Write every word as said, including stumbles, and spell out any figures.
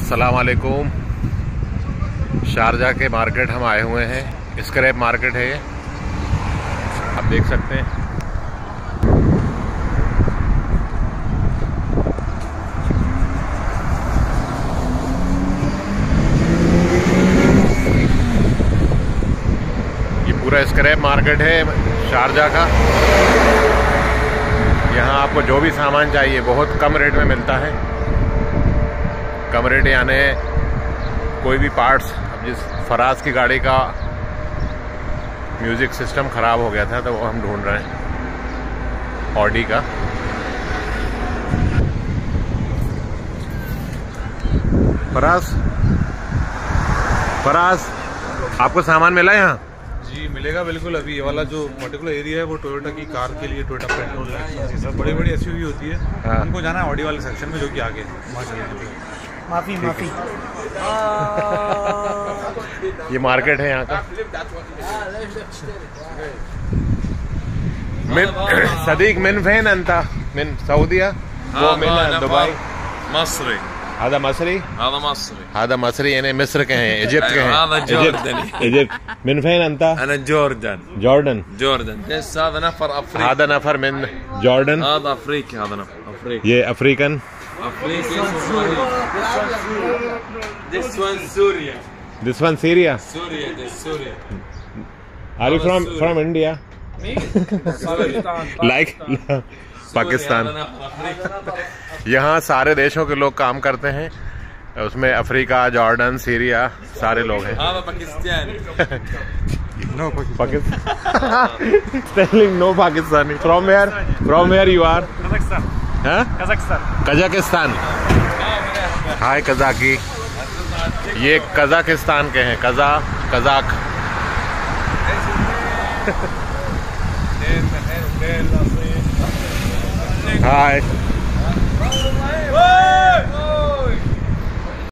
अस्सलाम वालेकुम। शारजा के मार्केट हम आए हुए हैं। स्क्रैप मार्केट है ये, आप देख सकते हैं। ये पूरा स्क्रैप मार्केट है शारजा का। यहाँ आपको जो भी सामान चाहिए बहुत कम रेट में मिलता है। कम रेट यानी कोई भी पार्ट्स, अब जिस फराज की गाड़ी का म्यूजिक सिस्टम ख़राब हो गया था तो वो हम ढूंढ रहे हैं, ऑडी का। फराज फराज आपको सामान मिला यहाँ? जी मिलेगा बिल्कुल। अभी ये वाला जो पर्टिकुलर एरिया है वो टोयोटा की कार के लिए, टोयोटा पेट्रोल है, सब बड़ी बड़ी एसयूवी होती है। हाँ। उनको जाना है ऑडी वाले सेक्शन में जो कि आगे वहाँ चलेंगे। माफी माफी ये मार्केट है यहाँ का। मिन सदीक मिन फैन अंता मिन सऊदिया वो मिन दुबई مصري هذا مصري هذا مصري هذا مصري يعني مصر के हैं, इजिप्ट के हैं। هذا جوردني इजिप्ट من فين أنت؟ انا جوردن جوردن جوردن بس هذا نفر افريقي هذا نفر من جوردن هذا افريقي هذا نفر افريقي ये African افريقي This one Syria This one Syria Syria this Syria Are you from from India? Like Pakistan. यहाँ सारे देशों के लोग काम करते हैं, उसमें अफ्रीका, जॉर्डन, सीरिया सारे लोग हैं। هذا باكستاني No Pakistan. Telling no Pakistani. From where? From where you are? Kazakhstan. Huh? Kazakhstan. Kazakhstan. हाय कजाकी। ये कजाकिस्तान के हैं, कजा कजाक। हाय।